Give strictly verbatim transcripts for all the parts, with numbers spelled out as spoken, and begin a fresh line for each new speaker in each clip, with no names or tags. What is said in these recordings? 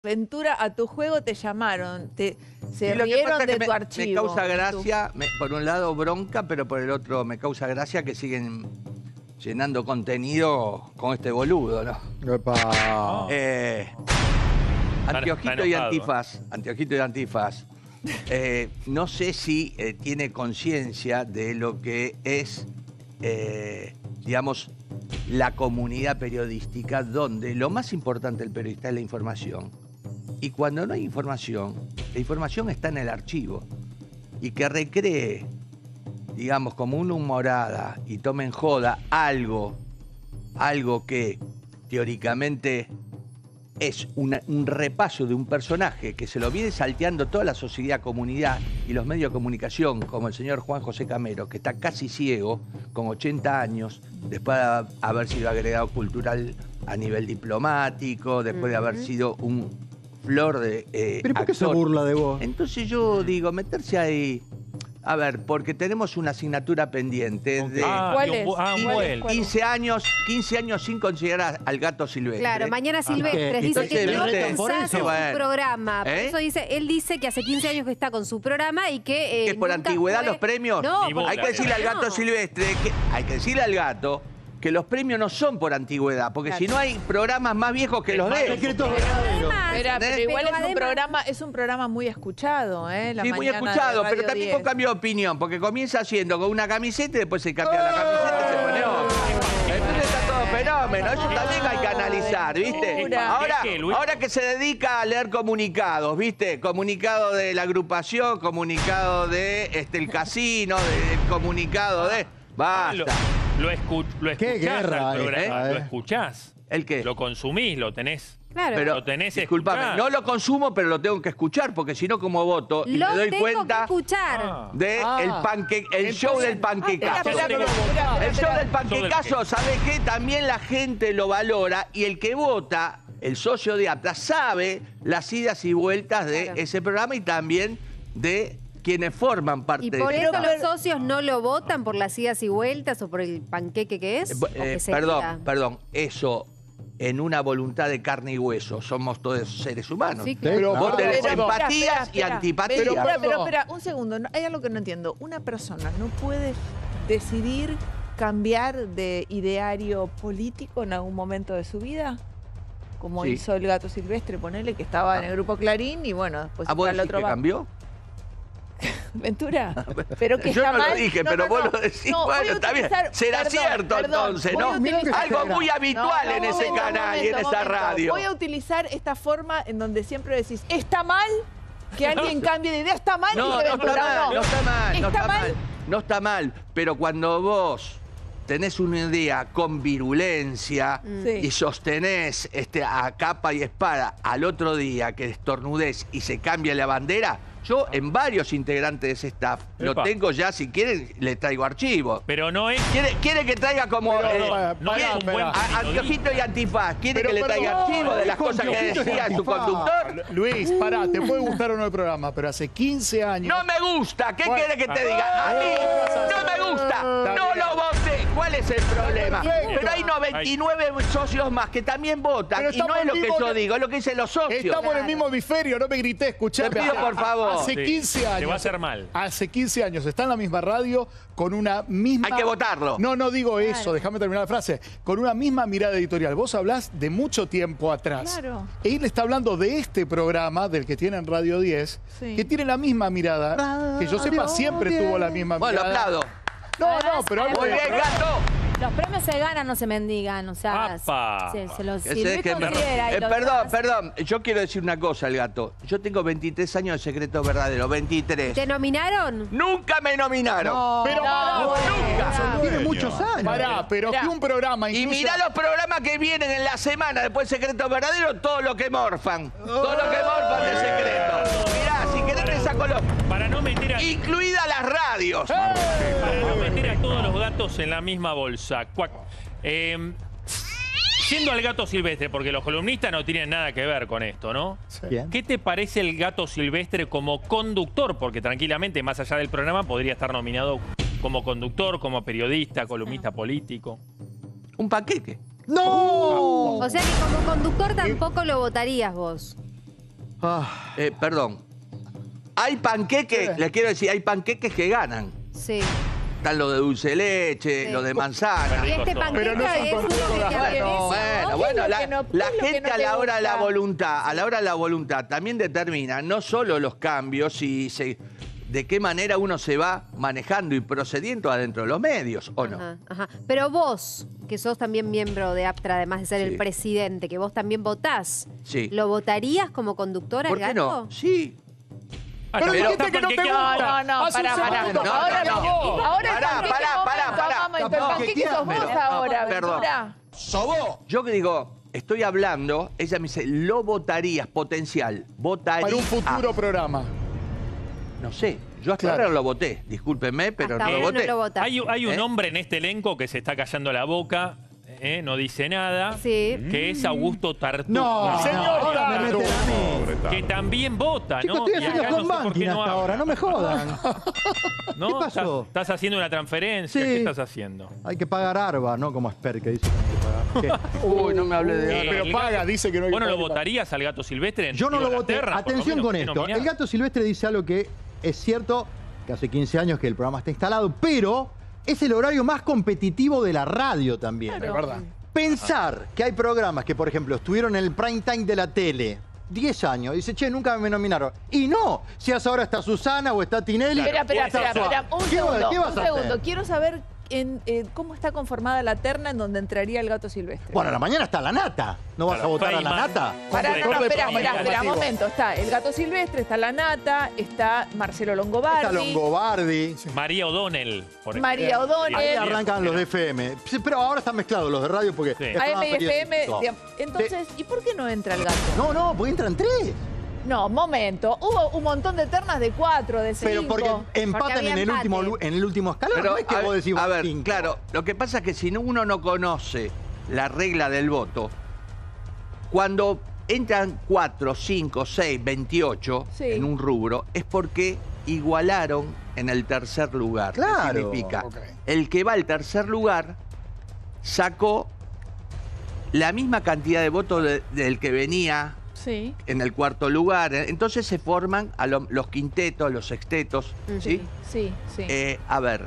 Ventura, a tu juego te llamaron, te, se
Y lo que
rieron
pasa es
de
que me,
tu archivo.
me causa gracia, me- por un lado bronca, pero por el otro me causa gracia que siguen llenando contenido con este boludo, ¿no?
Epa.
Eh,
Está-
Anteojito
está
y
enojado,
antifaz, Anteojito y antifaz. Eh, no sé si eh, tiene conciencia de lo que es, eh, digamos, la comunidad periodística, donde lo más importante del periodista es la información. Y cuando no hay información, la información está en el archivo. Y que recree, digamos, como una humorada y tome en joda algo, algo que teóricamente es una- un repaso de un personaje que se lo viene salteando toda la sociedad, comunidad y los medios de comunicación, como el señor Juan José Camero, que está casi ciego, con ochenta años, después de haber sido agregado cultural a nivel diplomático, después de haber sido un flor de eh,
¿Pero por qué se
actor.
burla de vos?
Entonces yo digo, meterse ahí... A ver, porque tenemos una asignatura pendiente de
Ah,
¿Cuál
y un
es?
bu- ah, un
¿Cuál es?
vuelo.
¿Cuál?
quince años, quince años sin considerar al gato silvestre.
Claro, mañana Silvestres
¿qué?
dice que
Entonces,
no
¿viste?
pensás
Por eso.
su
Bueno.
programa. Por
¿Eh?
eso dice, él dice que hace quince años que está con su programa y que. eh,
¿Que por
nunca
antigüedad
fue-
los premios?
No,
Ni
por-
bola,
Hay que decirle al gato
no.
silvestre, que, hay que decirle al gato que los premios no son por antigüedad, porque si no hay programas más viejos que
Es
los de
malo.
él.
Secretos
Pero
verdaderos.
además-
Espera, pero
¿Entendés?
igual
Pero
es un
además-
programa, es un programa muy escuchado, ¿eh? La
Sí, muy
mañana de
escuchado, pero
Radio
también
diez.
con cambio de opinión, porque comienza haciendo con una camiseta y después se cambia la camiseta y se pone otra. Entonces está todo fenómeno, eso también hay que analizar, ¿viste?
Locura.
Ahora,
¿Qué, Luis?
ahora que se dedica a leer comunicados, ¿viste? Comunicado de la agrupación, comunicado de este, el casino, de- el comunicado de...
Ah, lo,
Basta.
lo, escu- lo
Qué
escuchás
guerra
al programa,
esta,
lo
eh.
escuchás.
¿El qué?
Lo consumís, lo tenés.
Claro.
Pero,
Lo tenés
disculpame,
escuchado.
no lo consumo, pero lo tengo que escuchar, porque si no, como voto, y
Lo
me doy
tengo que
cuenta
escuchar.
Ah.
de
Ah.
el, panque, el show del panquecazo.
Espera, espera, espera, espera,
El show
espera.
del panquecazo,
qué?
¿sabe qué? También la gente lo valora y el que vota, el socio de APTA, sabe las idas y vueltas de
Claro.
ese programa y también de quienes forman parte
Y
de
por
ese
eso
programa.
los socios no lo votan por las idas y vueltas o por el panqueque que es.
Eh,
o que
eh,
se
perdón,
queda.
perdón, eso en una voluntad de carne y hueso. Somos todos seres humanos.
Sí, claro.
Pero,
Vos tenés
Pero, espera,
empatías
espera,
y
espera.
antipatías.
Pero, espera,
Pero,
pero, espera, un segundo. no- Hay algo que no entiendo. Una persona no puede decidir cambiar de ideario político en algún momento de su vida, como
Sí.
hizo el gato silvestre, ponele, que estaba en el grupo Clarín y bueno, después
¿A
fue
vos
al
decís
otro
que
ba-
cambió?
Ventura, pero que
Yo
está
no lo
mal.
dije,
No,
pero
no,
vos
no.
lo decís.
No, voy
Bueno,
a
está bien.
utilizar-
Será
perdón,
cierto
perdón,
entonces,
voy a
¿no?
utilizar-
Algo muy habitual
No, no,
en ese
momento,
canal y en
momento,
esa
momento.
radio.
Voy a utilizar esta forma en donde siempre decís, ¿está mal que alguien cambie de idea? ¿Está mal?
No,
Dice
no está
Ventura,
mal, no está mal, no
¿Está
está
mal?
mal. No está mal, pero cuando vos tenés una idea con virulencia
Sí.
y sostenés este, a capa y espada al otro día que estornudés y se cambia la bandera, yo en varios integrantes de ese staff lo
Epa.
tengo ya, si quieren, le traigo archivos.
Pero no es...
¿Quiere, quiere que traiga como
Pero,
eh,
para,
no
¿quiere-
es un buen
a-
periodista.
anteojito y antifaz? ¿Quiere
Pero,
que le traiga
perdón,
archivos de las
dijo
cosas que
anteojitos y
decía su
antifaz.
conductor?
Luis, pará, te puede gustar o no el programa, pero hace quince años...
No me gusta. ¿Qué
Bueno.
quiere que te diga? A mí no me gusta.
Está
No
bien.
lo voté. ¿Cuál es el problema?
Perfecto.
Pero hay noventa y nueve socios más que también votan.
Pero
Y no
estamos
es lo que
mismo
yo
que-
digo, es lo que dicen los socios.
Estamos en el mismo hemisferio, no me grité, escuchame.
Te pido, por favor.
Hace
Sí,
quince años.
te va a hacer mal.
Hace quince años está en la misma radio con una misma...
Hay que votarlo.
No, no digo eso,
Claro.
déjame terminar la frase. Con una misma mirada editorial. Vos hablás de mucho tiempo atrás.
Claro.
Él está hablando de este programa, del que tiene en Radio diez,
Sí.
que tiene la misma mirada. Que yo sepa,
Radio
siempre
diez.
tuvo la misma
Bueno, lo
mirada.
aplaudo.
No, no, pero algo
Muy
de-
bien, gato.
Los premios se ganan, no se mendigan, o sea,
¡Apa!
se, se los
Ese
si
es
Luis
que me-
considera y
Eh,
los
perdón,
demás-
perdón. Yo quiero decir una cosa al gato. Yo tengo veintitrés años de secreto verdadero. veintitrés.
¿Te nominaron?
Nunca me nominaron.
No,
Pero
no,
pará,
nunca.
Tiene muchos años.
Pará, pero
Mirá.
que un programa
Y
incluya-
mirá los programas que vienen en la semana después de Secreto Verdadero, todo lo que morfan. Todo lo que morfan de secreto. Mirá, si querés te saco los...
Para no meter a,
Incluidas las radios.
para no meter a todos los gatos en la misma bolsa. Cuac. Eh, yendo al gato silvestre, porque los columnistas no tienen nada que ver con esto, ¿no?
Bien.
¿Qué te parece el gato silvestre como conductor? Porque tranquilamente, más allá del programa, podría estar nominado como conductor, como periodista, columnista político.
Un paquete.
¡No!
O sea que como conductor tampoco lo votarías vos.
Ah,
Eh, perdón. Hay panqueques, les quiero decir, hay panqueques que ganan.
Sí.
Están los de dulce de leche,
Sí.
los de manzana.
Y este
Pero no
panqueca
son
es uno
con-
que
con-
te
bueno,
atraviesa.
Bueno, bueno, la,
que no-
la
qué es lo que
gente
no
a
te
la hora de la
gusta?
voluntad, a la hora de la voluntad, también determina no solo los cambios y se, de qué manera uno se va manejando y procediendo adentro de los medios, ¿o no?
Ajá, ajá. Pero vos, que sos también miembro de APTRA, además de ser
Sí.
el presidente, que vos también votás,
Sí.
¿lo votarías como conductora
¿Por
al
qué
gato?
no? Sí.
Ah,
Pero
está-
dijiste
está
que no te
panquequeado.
gusta.
No, no,
Hace un
pará, pará.
segundo.
No,
Ahora
no,
no.
no.
Ahora
Pará,
es panqueque
pará, pará,
momento,
pará.
momento. El
Tampoco
panqueque sos vos
quequeame.
ahora,
Perdón.
Ventura.
Yo que digo, estoy hablando, ella me dice, lo votarías, potencial, votaría.
Para un futuro programa.
No sé, yo hasta
Claro.
ahora lo voté, discúlpenme, pero
Hasta
no lo
ahora
voté.
no lo votás.
Hay, hay un
¿Eh?
hombre en este elenco que se está callando la boca, ¿eh? No dice nada,
Sí.
que es Augusto Tartufo.
no,
Señor
ahora me
Tardo.
meten a mí.
Que también vota,
Chicos,
¿no?
estoy
Y
haciendo
acá
con
no sé por qué
Banking
no
hasta
habla.
ahora, no me jodan.
¿No?
¿Qué pasó?
Estás, estás haciendo una transferencia,
Sí.
¿qué estás haciendo?
Hay que pagar ARBA, no como Asper, que dice que hay que pagar. ¿Qué?
Uy, no me hablé de
Eh,
ahora.
Pero
el
paga,
gato-
dice que no hay que
¿Vos no lo
pagar.
votarías al gato silvestre? En
Yo no lo
Digo,
voté.
Inglaterra, por lo
Atención
menos,
con
¿por qué
esto.
nominado?
El gato silvestre dice algo que es cierto, que hace quince años que el programa está instalado, pero es el horario más competitivo de la radio también.
Es verdad.
Pensar que hay programas que, por ejemplo, estuvieron en el prime time de la tele diez años, dice, che, nunca me nominaron. Y no, si hasta ahora está Susana o está Tinelli.
Espera, espera,
o está
espera,
Suárez.
espera. Un
¿Qué, va-
segundo,
qué vas
un
a
segundo.
hacer?
Quiero saber en, eh, cómo está conformada la terna en donde entraría el gato silvestre.
Bueno, a la mañana está la nata. ¿No vas a
Claro,
votar a la
Feynman.
nata?
Pará, no, no,
Corte
espera,
programa
espera, espera,
informativo.
momento. Está el gato silvestre, está la nata, está Marcelo Longobardi,
Está Longobardi.
María O'Donnell, por ejemplo.
María O'Donnell.
Ahí
Eh,
arrancan los de F M. Sí, pero ahora están mezclados los de radio porque...
Sí.
es
A
programa
M y F M.
periodístico.
digamos. Entonces, ¿y por qué no entra el gato?
No, no, porque entran tres.
No, momento. Hubo un montón de ternas de cuatro, de cinco.
Pero porque empatan
había
en el,
empate.
último, lu- en el último escalón.
Pero,
no es que
a
vos
ver,
decís
a ver,
cinco.
claro, lo que pasa es que si no- uno no conoce la regla del voto, cuando entran cuatro, cinco, seis, veintiocho
Sí.
en un rubro, es porque igualaron en el tercer lugar. ¿Qué
Claro.
significa?
Ok.
El que va al tercer lugar sacó la misma cantidad de votos de- del que venía
Sí.
en el cuarto lugar. Entonces se forman a lo- los quintetos, los sextetos, ¿sí?
Sí, sí.
Eh, a ver,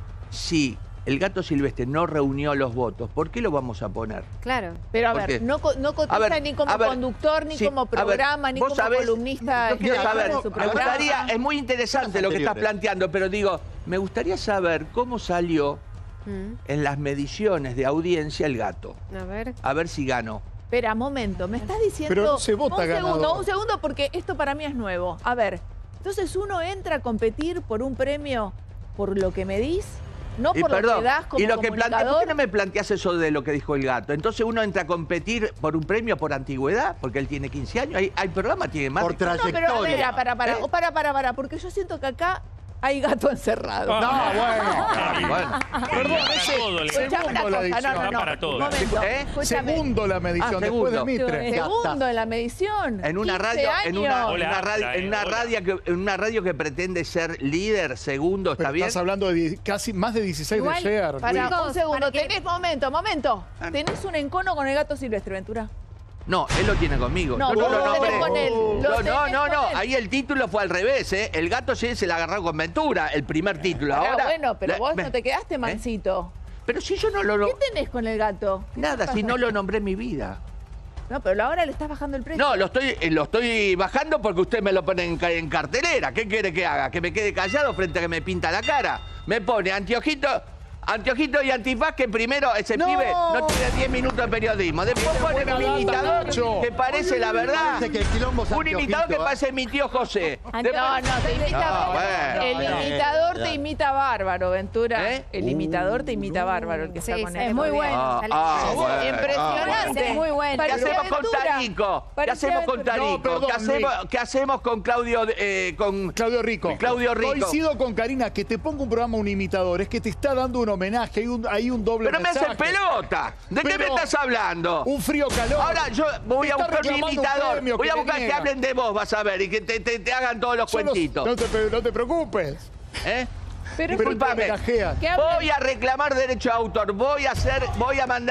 si el gato silvestre no reunió los votos, ¿por qué lo vamos a poner?
Claro.
Pero a
¿por
ver,
qué?
no, co- no cotiza
A ver,
ni como
a ver,
conductor, ni
sí,
como
a ver,
programa, ni
vos
como
sabés-
columnista.
Yo quiero
en
saber,
su
me
programa.
gustaría, es muy interesante lo que estás
anteriores.
planteando, pero digo, me gustaría saber cómo salió
Mm,
en las mediciones de audiencia el gato.
A ver.
A ver si ganó.
Espera, momento, me estás diciendo.
Pero se vota
un segundo,
ganador.
un segundo, porque esto para mí es nuevo. A ver, entonces uno entra a competir por un premio por lo que medís, no
Y
por lo
perdón,
que das como
y lo que plantea, ¿por
comunicador.
qué no me planteas eso de lo que dijo el gato? Entonces uno entra a competir por un premio por antigüedad, porque él tiene quince años. Hay, hay programa que tiene más.
Por
de-
No, pero
trayectoria.
espera, para, para,
¿Eh?
para, para, para, porque yo siento que acá hay gato encerrado.
Ah,
No, bueno.
Ah, bueno.
Perdón,
Para
ese
todo el-
Escuchame una
segundo la
cosa,
edición.
no, no, no.
Para todo.
Momento,
¿Eh?
escúchame.
Segundo la medición,
Ah,
después de
segundo.
Mitre.
Segundo en la medición.
En una
quince
radio, en una,
años.
en
Hola,
una radio,
hola,
en una
hola.
radio que, en una radio que pretende ser líder, segundo, ¿está
Pero
bien?
estás hablando de die- casi más de dieciséis
Igual,
de share.
Para,
Chicos,
un segundo,
para que-
tenés momento, momento.
Ah.
¿Tenés un encono con el gato silvestre, Ventura?
No, él lo tiene conmigo.
No,
Yo
vos
no
lo
lo
tenés
nombré.
con él. Lo
No, no,
tenés
no,
con
no.
él.
Ahí el título fue al revés, ¿eh? El gato sí se la agarró con Ventura, el primer título.
Pará,
Ahora,
bueno, pero
la-
vos
me-
no te quedaste mansito.
Pero si yo no lo... lo-
¿Qué tenés con el gato? ¿Qué
Nada,
te
si
pasa?
no lo nombré en mi vida.
No, pero ahora le estás bajando el precio.
No, lo estoy, eh, lo estoy bajando porque usted me lo pone en, ca- en cartelera. ¿Qué quiere que haga? ¿Que me quede callado frente a que me pinta la cara? Me pone anteojito, anteojito y antifaz que primero ese
No.
pibe no tiene diez minutos de periodismo. Después pone
buena
un
data,
imitador
Nacho.
que parece la verdad.
Parece que el quilombo es
Un imitador que
anteojito, ¿eh?
parece mi tío José.
No, no, te imita.
No, bueno,
el
bueno.
imitador te imita bárbaro, Ventura.
¿Eh?
El imitador te imita bárbaro, el que está
Sí,
con
sí,
él.
es muy bueno.
Ah,
Sale-
ah, bueno.
Impresionante.
Es muy bueno.
¿Qué
Parecía
hacemos con
Ventura.
Tarico? ¿Qué
Parecía
hacemos con
Ventura.
Tarico?
No, perdón,
¿Qué, hacemos,
Luis.
qué hacemos con Claudio, eh, con
Claudio Rico.
Claudio Rico.
Coincido con Karina, que te ponga un programa un imitador, es que te está dando un homenaje, hay un, hay un doble
Pero me
mensaje.
hace pelota. ¿De qué me
Pero
estás hablando?
Un frío calor.
Ahora yo voy
Te
a
está
buscar un
reclamando un
imitador.
premio
Voy a
que te
buscar que
niega.
hablen de vos, vas a ver, y que te, te- te hagan todos los
Yo no-
cuentitos.
No, te, no te preocupes.
¿Eh?
Pero,
Pero te
Disculpame.
homenajean.
¿Qué hablan?
Voy a reclamar derecho de autor. Voy a hacer, voy a mandar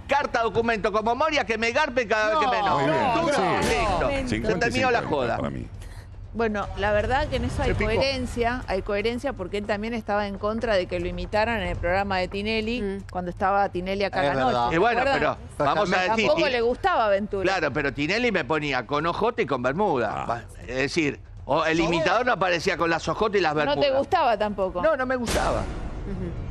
carta, documento como Moria, que me garpe cada vez que me enojo.
Muy bien,
Punto.
sí.
Listo. Se
cincuenta y
terminó la
cincuenta
joda.
para mí.
Bueno, la verdad que en eso hay
Se picó.
coherencia, hay coherencia porque él también estaba en contra de que lo imitaran en el programa de Tinelli,
Mm.
cuando estaba Tinelli acá
Es
a la
verdad.
noche.
Y bueno,
¿se
pero
acuerdan?
vamos a decir...
Tampoco le gustaba Ventura.
Claro, pero Tinelli me ponía con ojote y con bermuda. Va, Es decir, o el imitador no aparecía con las ojotas y las
No
bermudas.
te gustaba tampoco.
No, no me gustaba.
Ujú.